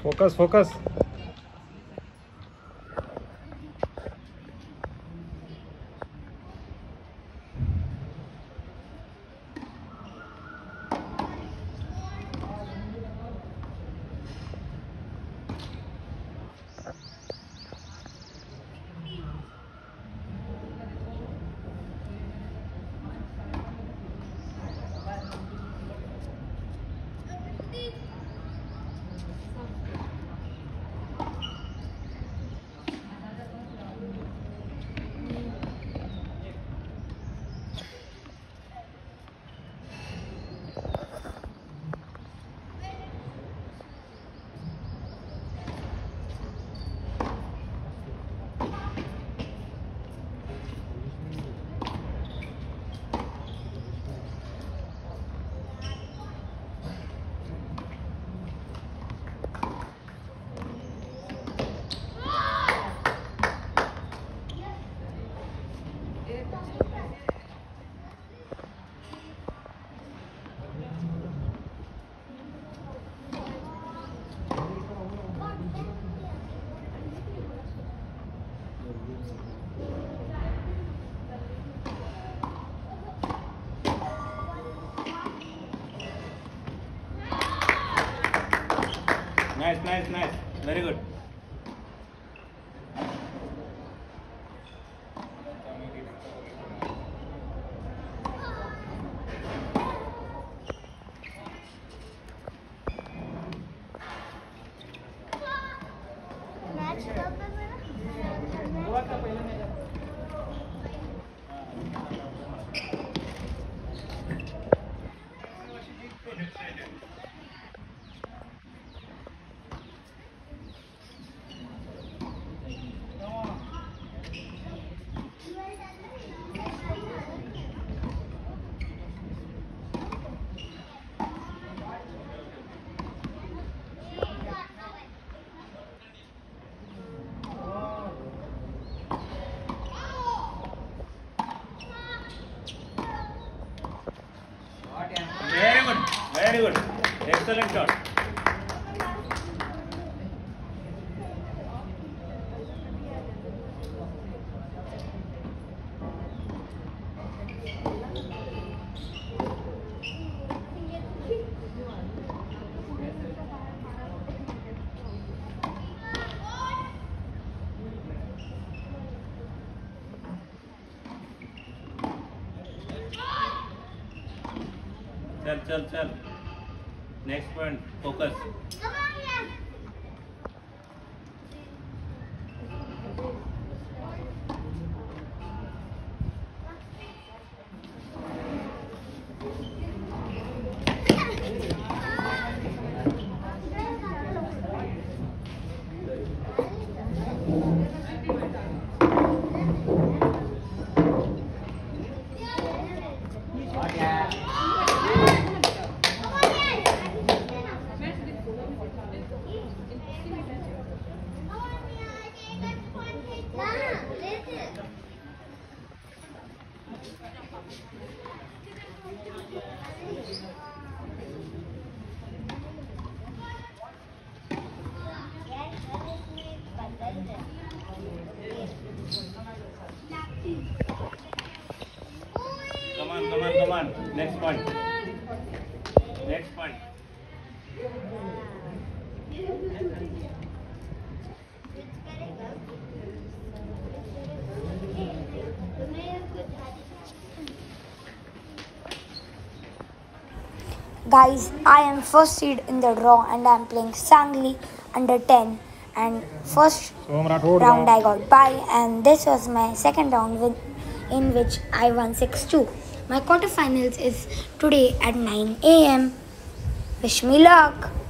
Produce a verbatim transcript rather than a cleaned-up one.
Focus, focus. Nice, nice, nice. Very good. Very good, very good. Excellent shot. चल चल चल next point focus Come on, come on, come on. Next point. Next point. Guys, I am first seed in the draw and I am playing Sangli under ten, and first round I got bye, and this was my second round with, in which I won six two. My quarterfinals is today at nine A M Wish me luck.